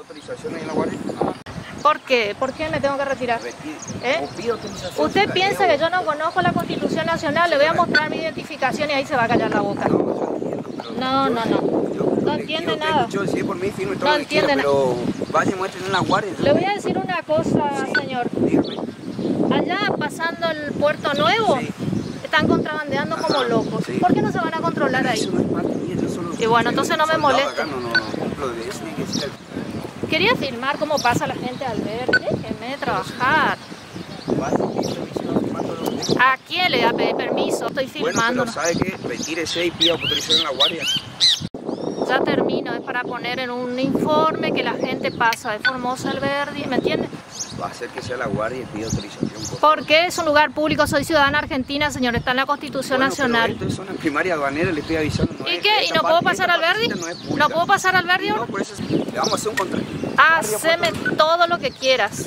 autorización ahí en la guardia? ¿Por qué? ¿Por qué me tengo que retirar? ¿Usted piensa que yo no conozco la Constitución Nacional? Le voy a mostrar mi identificación y ahí se va a callar la boca. No, no, no. No entiende nada. Yo sí, por mí firme todo No lo que quiera, entiende pero vaya y muestren en la guardia. Le voy a decir una cosa, señor. Dígame. Allá pasando el Puerto Nuevo, Sí. están contrabandeando como locos. Sí. ¿Por qué no se van a controlar ahí? Eso no es parte mía, yo solo Y bueno, soy entonces no me soldado moleste. acá, no cumplo de eso, tiene que decir Quería filmar cómo pasa la gente al ver. Déjenme trabajar. ¿A quién le voy a pedir permiso? Estoy filmando. Bueno, pero ¿sabe qué? Retírese y pida autorización en la guardia. Ya termino, es para poner en un informe que la gente pasa de Formosa al Verdi, ¿me entiende? Va a hacer que sea la guardia y pida autorización. Porque es un lugar público, soy ciudadana argentina, señor, está en la Constitución Nacional. Pero esto es zona primaria aduanera, le estoy avisando. No ¿Y es, qué? ¿Y no puedo pasar al Verdi? ¿No puedo pasar al Verdi? No, por eso le vamos a hacer un contrato. Haceme todo lo que quieras.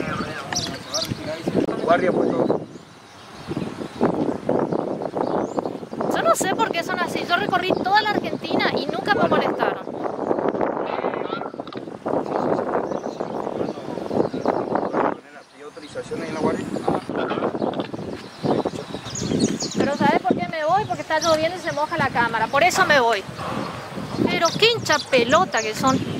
Guardia puesto. Yo no sé por qué son así. Yo recorrí toda la Argentina y nunca me molestaron. ¿Pide autorización ahí en la guardia? Pero ¿sabes por qué me voy? Porque está lloviendo y se moja la cámara. Por eso me voy. Pero qué hincha pelota que son.